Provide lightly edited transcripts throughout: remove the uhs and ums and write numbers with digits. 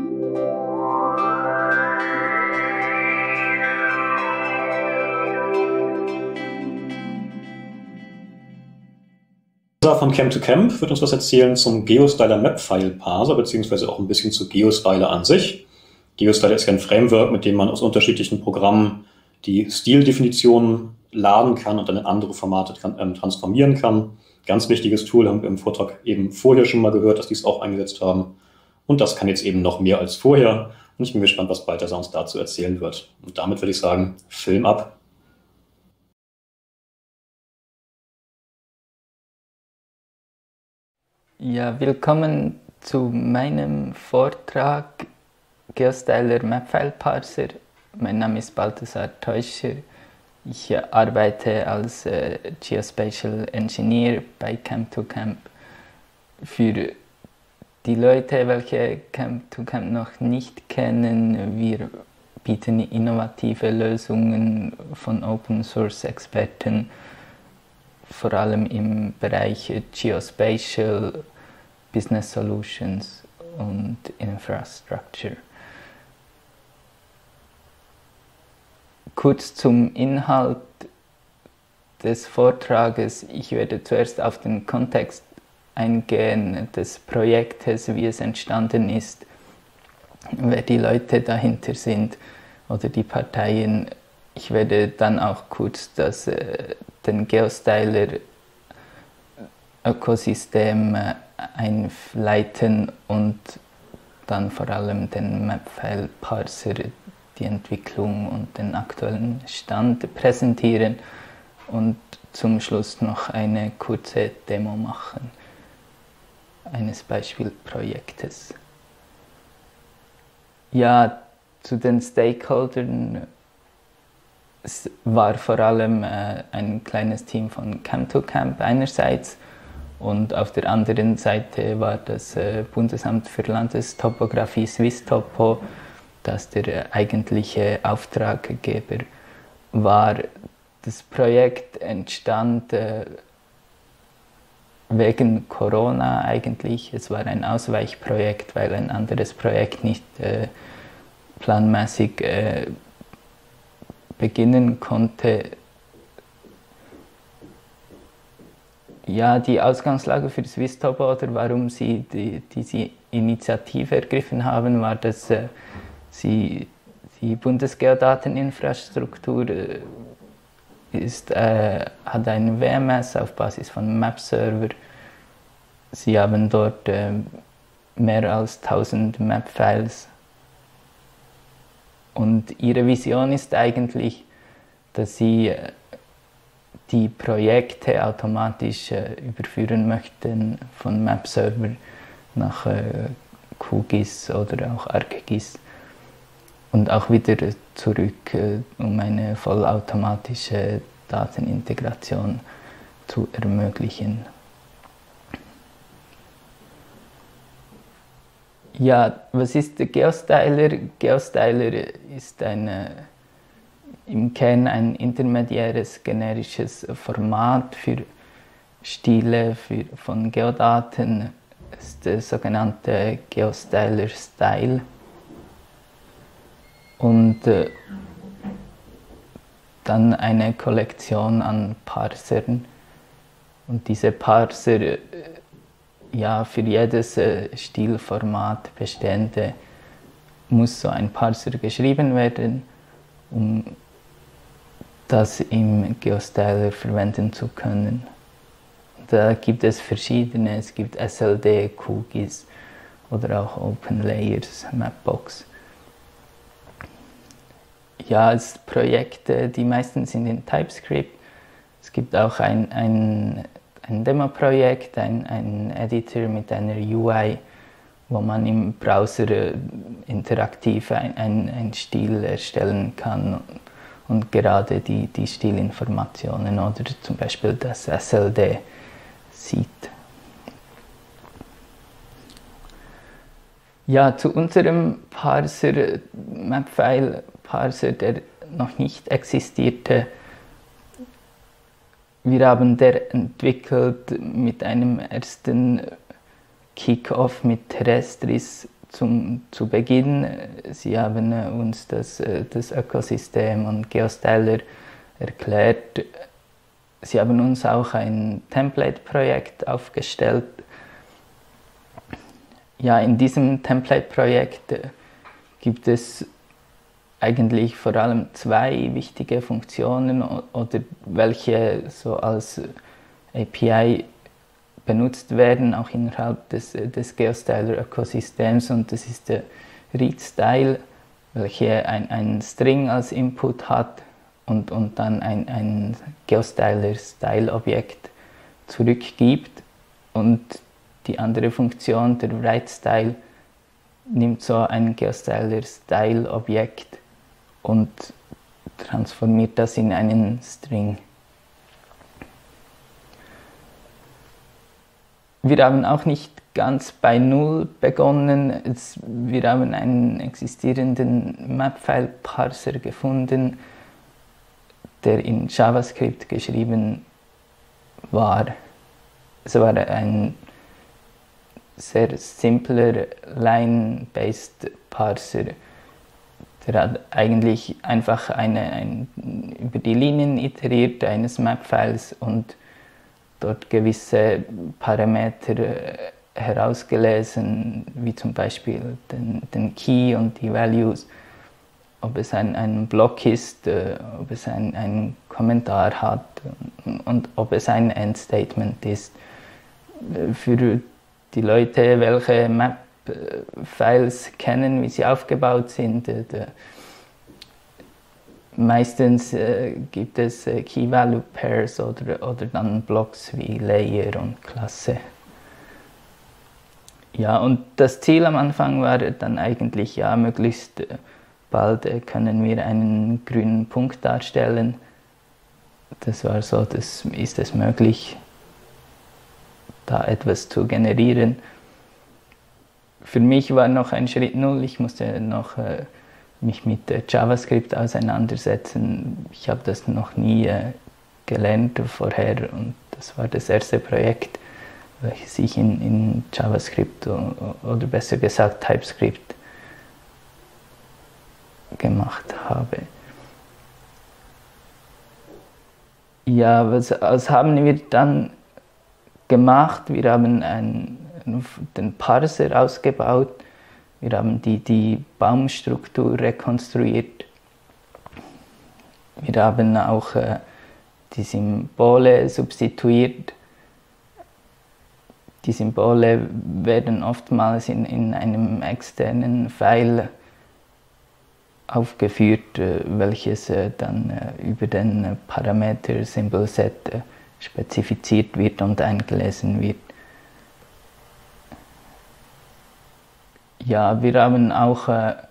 Von Camp to Camp wird uns was erzählen zum GeoStyler Map File Parser, beziehungsweise auch ein bisschen zu GeoStyler an sich. GeoStyler ist ja ein Framework, mit dem man aus unterschiedlichen Programmen die Stildefinitionen laden kann und dann in andere Formate transformieren kann. Ganz wichtiges Tool, haben wir im Vortrag eben vorher schon mal gehört, dass die es auch eingesetzt haben. Und das kann jetzt eben noch mehr als vorher. Und ich bin gespannt, was Balthasar uns dazu erzählen wird. Und damit würde ich sagen, Film ab. Ja, willkommen zu meinem Vortrag GeoStyler Mapfile Parser. Mein Name ist Balthasar Teuscher. Ich arbeite als Geospatial Engineer bei Camp to Camp. Für die Leute, welche Camp to Camp noch nicht kennen, wir bieten innovative Lösungen von Open Source Experten, vor allem im Bereich Geospatial, Business Solutions und Infrastructure. Kurz zum Inhalt des Vortrages. Ich werde zuerst auf den Kontext eingehen des Projektes, wie es entstanden ist, wer die Leute dahinter sind oder die Parteien. Ich werde dann auch kurz den GeoStyler Ökosystem einleiten und dann vor allem den Mapfile Parser, die Entwicklung und den aktuellen Stand präsentieren und zum Schluss noch eine kurze Demo machen eines Beispielprojektes. Ja, zu den Stakeholdern. Es war vor allem ein kleines Team von Camp to Camp einerseits und auf der anderen Seite war das Bundesamt für Landestopographie Swisstopo, das der eigentliche Auftraggeber war. Das Projekt entstand wegen Corona eigentlich. Es war ein Ausweichprojekt, weil ein anderes Projekt nicht planmäßig beginnen konnte. Ja, die Ausgangslage für Swisstopo oder warum sie diese Initiative ergriffen haben, war, dass die Bundesgeodateninfrastruktur hat ein WMS auf Basis von Map-Server. Sie haben dort mehr als 1000 Map-Files. Und ihre Vision ist eigentlich, dass sie die Projekte automatisch überführen möchten von Map-Server nach QGIS oder auch ArcGIS und auch wieder zurück, um eine vollautomatische Datenintegration zu ermöglichen. Ja, was ist der GeoStyler? GeoStyler ist im Kern ein intermediäres generisches Format für Stile von Geodaten. Das ist der sogenannte GeoStyler Style. Und dann eine Kollektion an Parsern. Und diese Parser, ja, für jedes Stilformat bestehende, muss so ein Parser geschrieben werden, um das im GeoStyler verwenden zu können. Da gibt es verschiedene, es gibt SLD, QGIS oder auch OpenLayers, Mapbox. Ja, als Projekte, die meisten sind in TypeScript. Es gibt auch ein Demo-Projekt, ein Editor mit einer UI, wo man im Browser interaktiv ein Stil erstellen kann und gerade die Stilinformationen oder zum Beispiel das SLD sieht. Ja, zu unserem Parser, Mapfile Parser, der noch nicht existierte. Wir haben der entwickelt mit einem ersten Kick-Off mit Terrestris zu Beginn. Sie haben uns das Ökosystem und GeoStyler erklärt. Sie haben uns auch ein Template-Projekt aufgestellt. Ja, in diesem Template-Projekt gibt es eigentlich vor allem zwei wichtige Funktionen, oder welche so als API benutzt werden, auch innerhalb des GeoStyler-Ökosystems. Und das ist der ReadStyle, welcher ein String als Input hat und dann ein GeoStyler-Style-Objekt zurückgibt. Und die andere Funktion, der WriteStyle, nimmt so ein GeoStyler-Style-Objekt und transformiert das in einen String. Wir haben auch nicht ganz bei Null begonnen. Wir haben einen existierenden Mapfile-Parser gefunden, der in JavaScript geschrieben war. Es war ein sehr simpler Line-based Parser. Der hat eigentlich einfach über die Linien iteriert eines Mapfiles und dort gewisse Parameter herausgelesen, wie zum Beispiel den Key und die Values, ob es ein Block ist, ob es einen Kommentar hat und ob es ein Endstatement ist. Für die Leute, welche Map-Files kennen, wie sie aufgebaut sind, meistens gibt es Key-Value-Pairs oder dann Blocks wie Layer und Klasse. Ja, und das Ziel am Anfang war dann eigentlich, ja, möglichst bald können wir einen grünen Punkt darstellen. Das war so, ist es möglich, da etwas zu generieren. Für mich war noch ein Schritt null, ich musste noch mich mit JavaScript auseinandersetzen. Ich habe das noch nie gelernt vorher und das war das erste Projekt, welches ich in JavaScript oder besser gesagt TypeScript gemacht habe. Ja, was haben wir dann gemacht? Wir haben den Parser ausgebaut. Wir haben die Baumstruktur rekonstruiert. Wir haben auch die Symbole substituiert. Die Symbole werden oftmals in einem externen File aufgeführt, welches dann über den Parameter Symbol Set spezifiziert wird und eingelesen wird. Ja, wir haben auch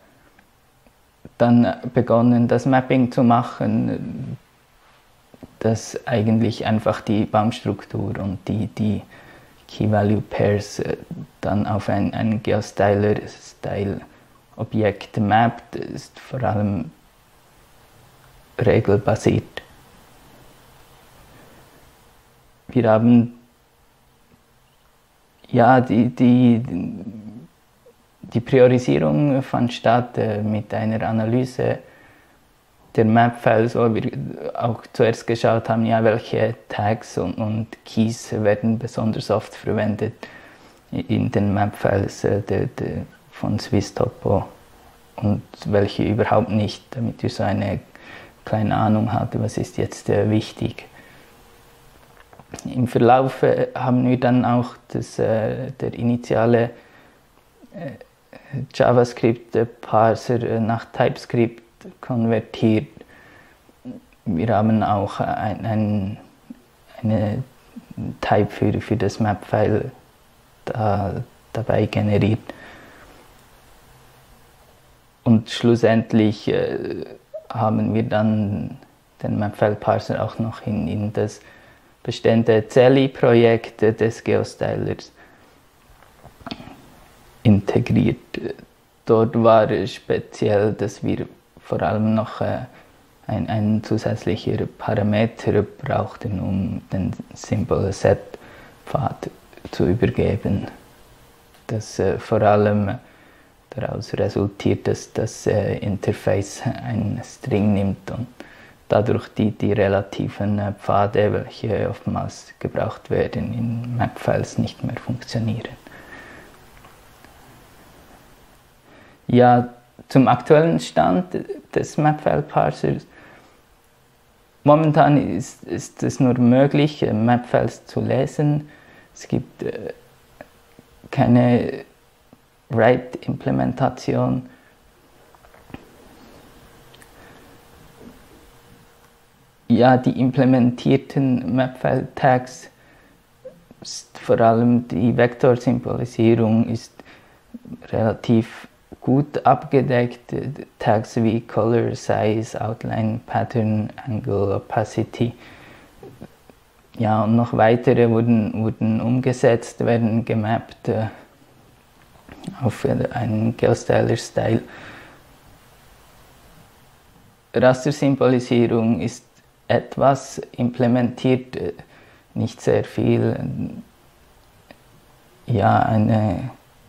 dann begonnen, das Mapping zu machen, das eigentlich einfach die Baumstruktur und die Key-Value-Pairs dann auf ein GeoStyler-Style-Objekt mappt, ist vor allem regelbasiert. Wir haben ja die Priorisierung fand statt mit einer Analyse der Mapfiles, wo wir auch zuerst geschaut haben, ja, welche Tags und Keys werden besonders oft verwendet in den Mapfiles von SwissTopo und welche überhaupt nicht, damit wir so eine kleine Ahnung hatten, was ist jetzt wichtig. Im Verlauf haben wir dann auch der initiale JavaScript-Parser nach TypeScript konvertiert. Wir haben auch eine Type für das Mapfile dabei generiert. Und schlussendlich haben wir dann den Mapfile-Parser auch noch in das bestehende Zelli-Projekt des GeoStylers integriert. Dort war speziell, dass wir vor allem noch ein zusätzlicher Parameter brauchten, um den Symbol-Set-Pfad zu übergeben. Das vor allem daraus resultiert, dass das Interface einen String nimmt und dadurch die relativen Pfade, welche oftmals gebraucht werden, in Mapfiles nicht mehr funktionieren. Ja, zum aktuellen Stand des Mapfile-Parsers. Momentan ist es nur möglich, Mapfiles zu lesen. Es gibt keine Write-Implementation. Ja, die implementierten Mapfile-Tags, vor allem die Vektorsymbolisierung, ist relativ gut abgedeckt. Tags wie Color, Size, Outline, Pattern, Angle, Opacity. Ja, und noch weitere wurden umgesetzt, werden gemappt auf einen Geostyler-Style. Rastersymbolisierung ist etwas implementiert, nicht sehr viel. Ja, ein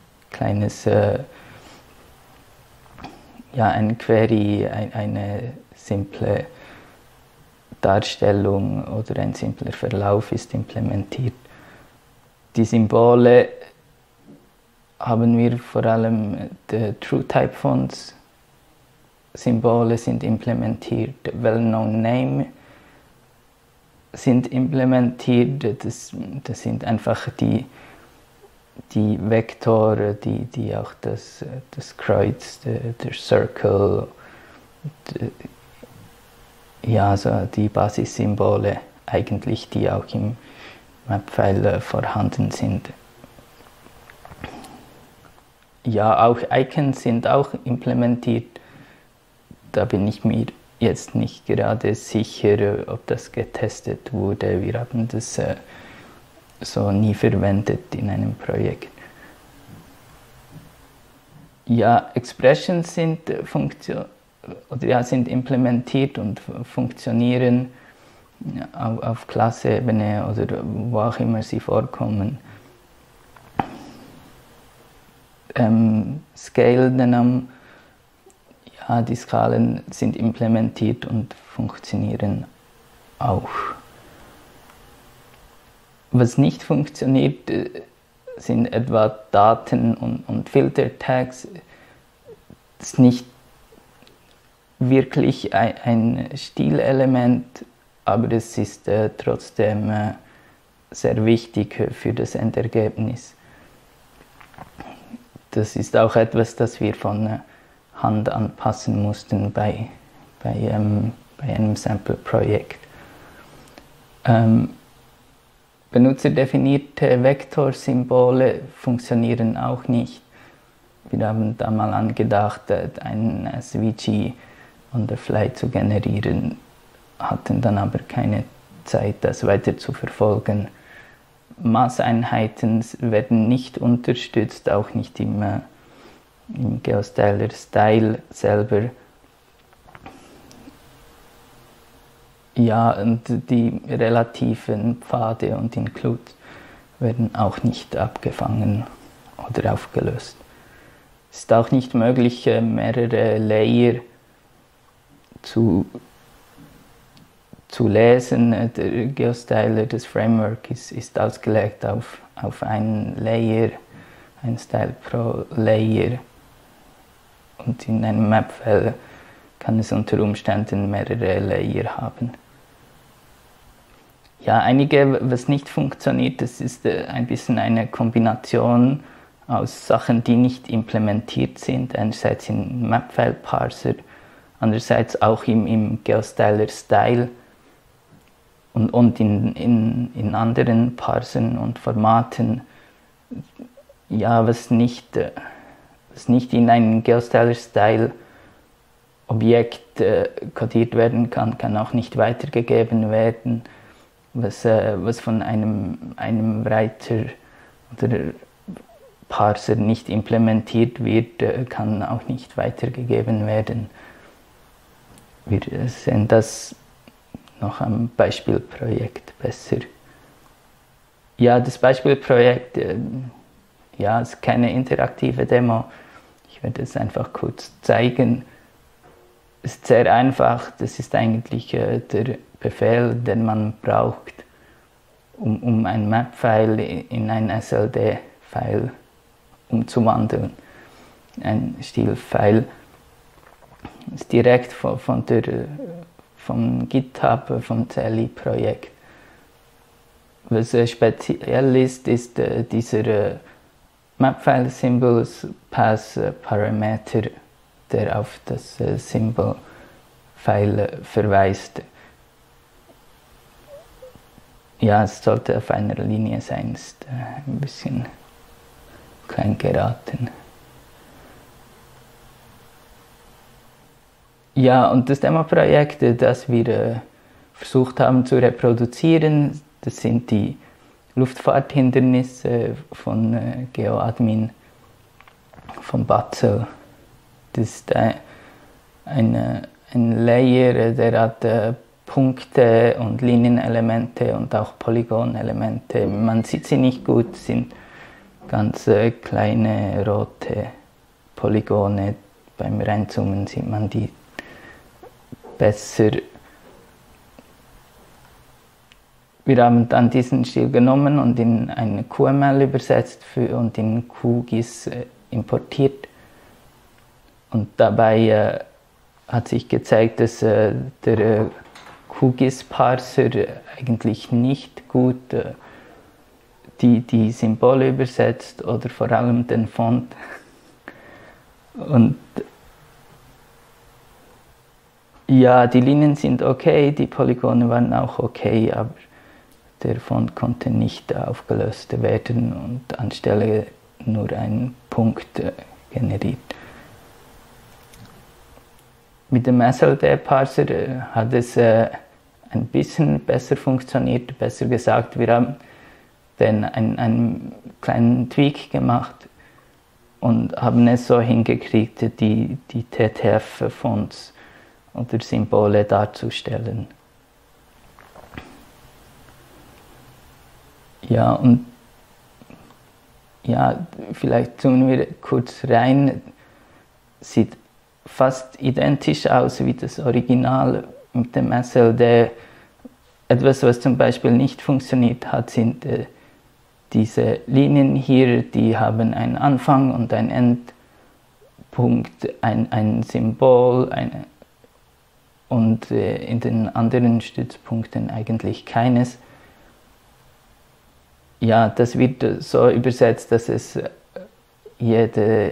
Query, eine simple Darstellung oder ein simpler Verlauf ist implementiert. Die Symbole haben wir vor allem, die TrueType-Fonts Symbole sind implementiert, Well-Known Name sind implementiert, das sind einfach die Vektore, die auch das Kreuz, der Circle, so die Basissymbole eigentlich, die auch im Mapfile vorhanden sind. Ja, auch Icons sind auch implementiert. Da bin ich mir jetzt nicht gerade sicher, ob das getestet wurde. Wir haben das so nie verwendet in einem Projekt. Ja, Expressions sind implementiert und funktionieren auf Klasseebene oder wo auch immer sie vorkommen. Scale Denom, ja, die Skalen sind implementiert und funktionieren auch. Was nicht funktioniert, sind etwa Daten und Filter-Tags. Das ist nicht wirklich ein Stilelement, aber es ist trotzdem sehr wichtig für das Endergebnis. Das ist auch etwas, das wir von Hand anpassen mussten bei einem Sample-Projekt. Benutzerdefinierte Vektorsymbole funktionieren auch nicht. Wir haben da mal angedacht, einen SVG on the fly zu generieren, hatten dann aber keine Zeit, das weiter zu verfolgen. Maßeinheiten werden nicht unterstützt, auch nicht im Geostyler-Style selber. Ja, und die relativen Pfade und Includes werden auch nicht abgefangen oder aufgelöst. Es ist auch nicht möglich, mehrere Layer zu lesen. Der Geostyler, das Framework, ist ausgelegt auf einen Layer, ein Style pro Layer. Und in einem Mapfile kann es unter Umständen mehrere Layer haben. Ja, was nicht funktioniert, das ist ein bisschen eine Kombination aus Sachen, die nicht implementiert sind. Einerseits im Mapfile-Parser, andererseits auch im Geostyler-Style und in anderen Parsern und Formaten. Ja, was nicht in einen Geostyler-Style-Objekt kodiert werden kann, kann auch nicht weitergegeben werden. Was von einem Writer oder Parser nicht implementiert wird, kann auch nicht weitergegeben werden. Wir sehen das noch am Beispielprojekt besser. Ja, das Beispielprojekt ist keine interaktive Demo. Ich werde es einfach kurz zeigen. Es ist sehr einfach, das ist eigentlich der Befehl, den man braucht, um ein Map-File in ein SLD-File umzuwandeln. Ein Stil-File ist direkt vom GitHub, vom CLI-Projekt. Was speziell ist dieser Map-File-Symbols-Pass-Parameter, der auf das Symbol-File verweist. Ja, es sollte auf einer Linie sein, ist ein bisschen klein geraten. Ja, und das Demo-Projekt, das wir versucht haben zu reproduzieren, das sind die Luftfahrthindernisse von GeoAdmin, von Batzel. Das ist ein Layer, der hat Punkte und Linienelemente und auch Polygonelemente. Man sieht sie nicht gut, es sind ganz kleine rote Polygone. Beim Reinzoomen sieht man die besser. Wir haben dann diesen Stil genommen und in ein QML übersetzt und in QGIS importiert. Und dabei hat sich gezeigt, dass der QGIS-Parser eigentlich nicht gut die Symbole übersetzt oder vor allem den Font. Und ja, die Linien sind okay, die Polygone waren auch okay, aber der Font konnte nicht aufgelöst werden und anstelle nur ein Punkt generiert. Mit dem SLD-Parser hat es ein bisschen besser funktioniert, besser gesagt, wir haben dann einen kleinen Tweak gemacht und haben es so hingekriegt, die TTF-Fonts oder Symbole darzustellen. Ja, und ja, vielleicht zoomen wir kurz rein. Sieht fast identisch aus wie das Original mit dem SLD. Etwas, was zum Beispiel nicht funktioniert hat, sind diese Linien hier, die haben einen Anfang und einen Endpunkt, ein Symbol, und in den anderen Stützpunkten eigentlich keines. Ja, das wird so übersetzt, dass es jeder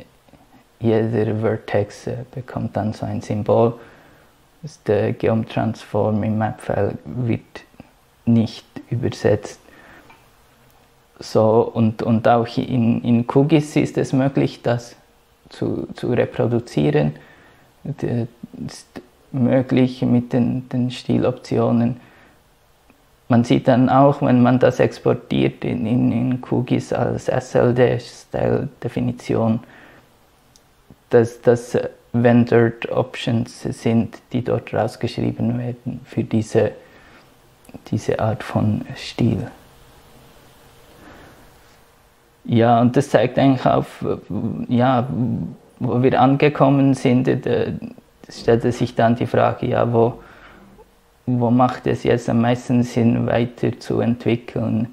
Vertex bekommt dann so ein Symbol. Der Geom-Transform im Map-File wird nicht übersetzt. So, und auch in QGIS ist es möglich, das zu reproduzieren. Das ist möglich mit den Stiloptionen. Man sieht dann auch, wenn man das exportiert in QGIS als SLD-Style-Definition, dass das Vendored Options sind, die dort rausgeschrieben werden für diese Art von Stil. Ja, und das zeigt eigentlich auf, ja, wo wir angekommen sind, stellte sich dann die Frage, ja, wo macht es jetzt am meisten Sinn, weiterzuentwickeln?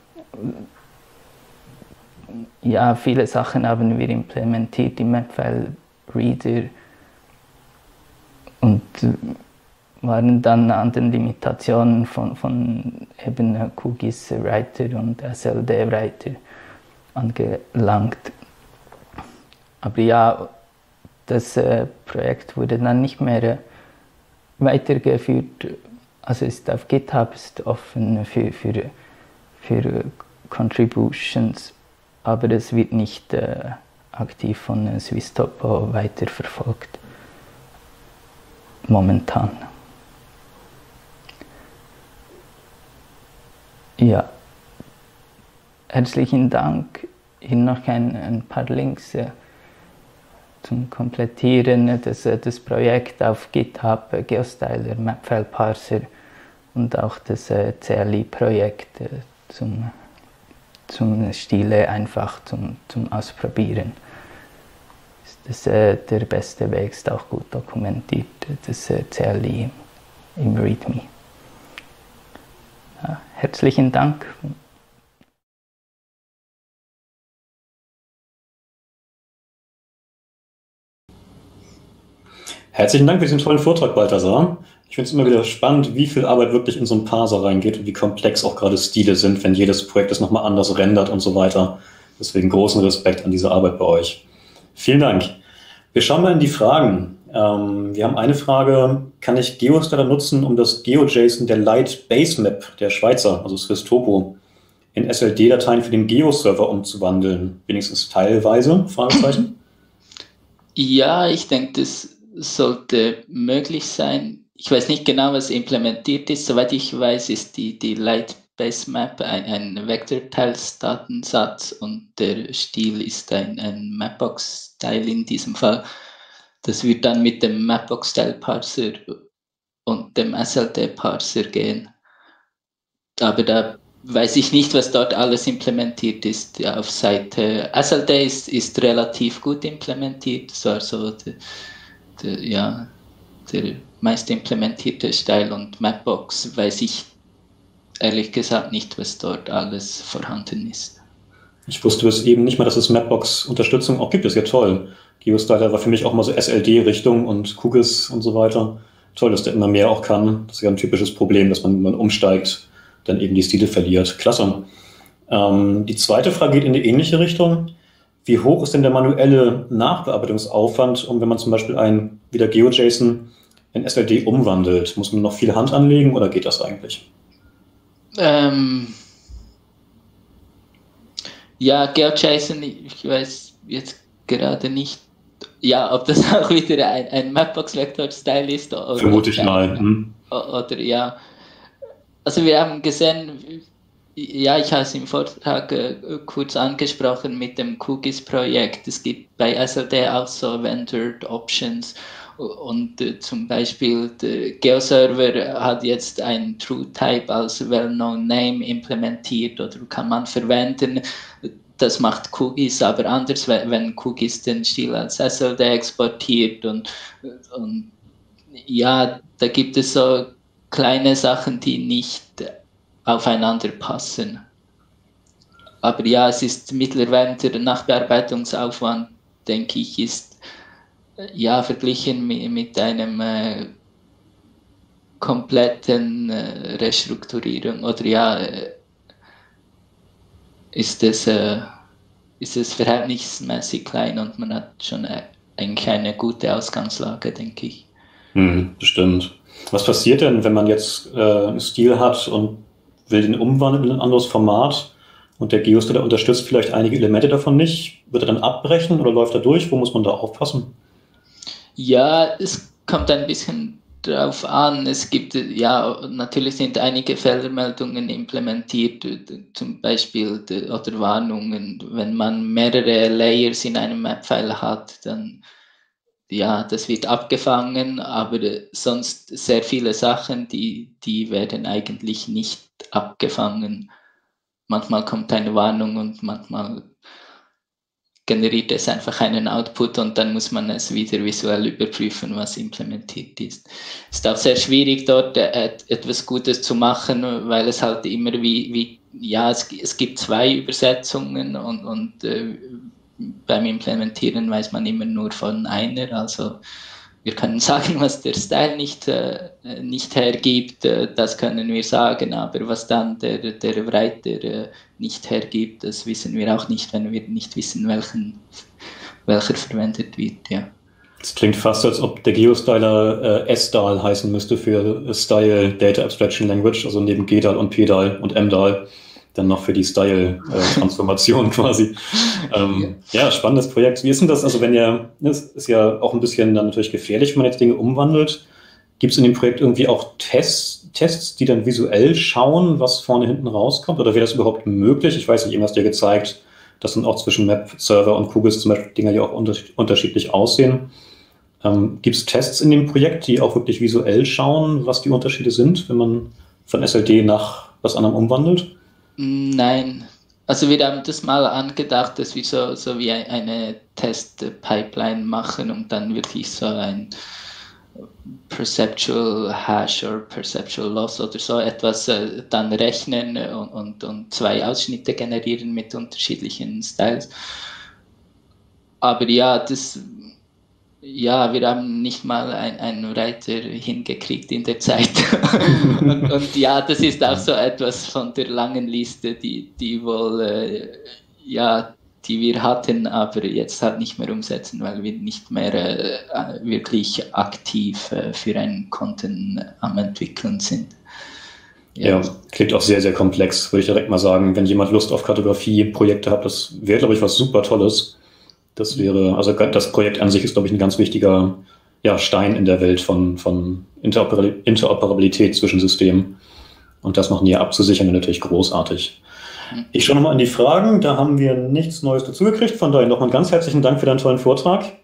Ja, viele Sachen haben wir implementiert im Mapfile Reader und waren dann an den Limitationen von eben QGIS Writer und SLD Writer angelangt. Aber ja, das Projekt wurde dann nicht mehr weitergeführt, also ist auf GitHub, ist offen für Contributions, aber es wird nicht aktiv von Swisstopo weiterverfolgt, momentan. Ja, herzlichen Dank. Hier noch ein paar Links zum Komplettieren des Projekts auf GitHub, GeoStyler, Mapfile Parser und auch das CLI-Projekt zum Stile einfach zum Ausprobieren. der beste Weg ist auch gut dokumentiert, das CLI im README. Ja, herzlichen Dank. Herzlichen Dank für diesen tollen Vortrag, Balthasar. Ich finde es immer wieder spannend, wie viel Arbeit wirklich in so einen Parser reingeht und wie komplex auch gerade Stile sind, wenn jedes Projekt das nochmal anders rendert und so weiter. Deswegen großen Respekt an diese Arbeit bei euch. Vielen Dank. Wir schauen mal in die Fragen. Wir haben eine Frage: Kann ich GeoStyler nutzen, um das GeoJSON der Light Basemap der Schweizer, also Swiss-Topo, in SLD-Dateien für den Geo-Server umzuwandeln? Wenigstens teilweise? Fragezeichen. Ja, ich denke, das sollte möglich sein. Ich weiß nicht genau, was implementiert ist. Soweit ich weiß, ist die Light Basemap ein Vektorteilsdatensatz und der Stil ist ein Mapbox-Style in diesem Fall. Das wird dann mit dem Mapbox-Style-Parser und dem SLD-Parser gehen. Aber da weiß ich nicht, was dort alles implementiert ist. Ja, auf Seite SLD ist relativ gut implementiert. Das war so der meist implementierte Style, und Mapbox weiß ich ehrlich gesagt nicht, was dort alles vorhanden ist. Ich wusste bis eben nicht mal, dass es Mapbox-Unterstützung auch gibt. Das ist ja toll. GeoStyler war für mich auch mal so SLD-Richtung und QGIS und so weiter. Toll, dass der immer mehr auch kann. Das ist ja ein typisches Problem, dass man, wenn man umsteigt, dann eben die Stile verliert. Klasse. Die zweite Frage geht in eine ähnliche Richtung. Wie hoch ist denn der manuelle Nachbearbeitungsaufwand, wenn man zum Beispiel wieder GeoJSON in SLD umwandelt? Muss man noch viel Hand anlegen oder geht das eigentlich? Ja, GeoJSON, ich weiß jetzt gerade nicht, ja, ob das auch wieder ein Mapbox-Vektor-Style ist. Oder vermute ich mal. Oder ja. Also wir haben gesehen, ja, ich habe es im Vortrag kurz angesprochen mit dem QGIS-Projekt. Es gibt bei SLD auch so Vendored Options. Und zum Beispiel der GeoServer hat jetzt ein TrueType als Well-Known Name implementiert oder kann man verwenden. Das macht QGIS aber anders, wenn QGIS den Stil als SLD exportiert. Und ja, da gibt es so kleine Sachen, die nicht aufeinander passen. Aber ja, es ist mittlerweile der Nachbearbeitungsaufwand, denke ich, ist ja verglichen mit einem kompletten Restrukturierung oder ja, ist es verhältnismäßig klein und man hat schon eigentlich eine gute Ausgangslage, denke ich. Bestimmt. Was passiert denn, wenn man jetzt einen Stil hat und will den umwandeln in ein anderes Format und der GeoStyler unterstützt vielleicht einige Elemente davon nicht? Wird er dann abbrechen oder läuft er durch? Wo muss man da aufpassen? Ja, es kommt ein bisschen drauf an. Es gibt, ja, natürlich sind einige Fehlermeldungen implementiert, zum Beispiel oder Warnungen. Wenn man mehrere Layers in einem Map-File hat, dann, ja, das wird abgefangen, aber sonst sehr viele Sachen, die werden eigentlich nicht abgefangen. Manchmal kommt eine Warnung und manchmal generiert es einfach einen Output und dann muss man es wieder visuell überprüfen, was implementiert ist. Es ist auch sehr schwierig, dort etwas Gutes zu machen, weil es halt immer es gibt zwei Übersetzungen und beim Implementieren weiß man immer nur von einer. Also wir können sagen, was der Style nicht hergibt, das können wir sagen, aber was dann der Writer nicht hergibt, das wissen wir auch nicht, wenn wir nicht wissen, welcher verwendet wird. Ja. Das klingt fast, als ob der GeoStyler SDAL heißen müsste für Style Data Abstraction Language, also neben GDAL und PDAL und MDAL dann noch für die Style-Transformation quasi. Ja, spannendes Projekt. Wie ist denn das? Also das ist ja auch ein bisschen dann natürlich gefährlich, wenn man jetzt Dinge umwandelt. Gibt es in dem Projekt irgendwie auch Tests, die dann visuell schauen, was vorne hinten rauskommt? Oder wäre das überhaupt möglich? Ich weiß nicht, irgendwas dir gezeigt, dass dann auch zwischen Map-Server und QGIS zum Beispiel Dinge ja auch unterschiedlich aussehen. Gibt es Tests in dem Projekt, die auch wirklich visuell schauen, was die Unterschiede sind, wenn man von SLD nach was anderem umwandelt? Nein, Also wir haben das mal angedacht, dass wir so wie eine Test-Pipeline machen und dann wirklich so ein Perceptual Hash oder Perceptual Loss oder so etwas dann rechnen und 2 Ausschnitte generieren mit unterschiedlichen Styles. Aber ja, wir haben nicht mal einen Writer hingekriegt in der Zeit. und ja, das ist auch so etwas von der langen Liste, die wohl, die wir hatten, aber jetzt halt nicht mehr umsetzen, weil wir nicht mehr wirklich aktiv für einen Content am entwickeln sind. Ja, klingt auch sehr, sehr komplex, würde ich direkt mal sagen. Wenn jemand Lust auf Kartografie-Projekte hat, das wäre, glaube ich, was super Tolles. Das wäre, also das Projekt an sich ist, glaube ich, ein ganz wichtiger Stein in der Welt von Interoperabilität zwischen Systemen. Und das noch näher abzusichern, wäre natürlich großartig. Ich schaue nochmal an die Fragen, da haben wir nichts Neues dazugekriegt. Von daher nochmal einen ganz herzlichen Dank für deinen tollen Vortrag.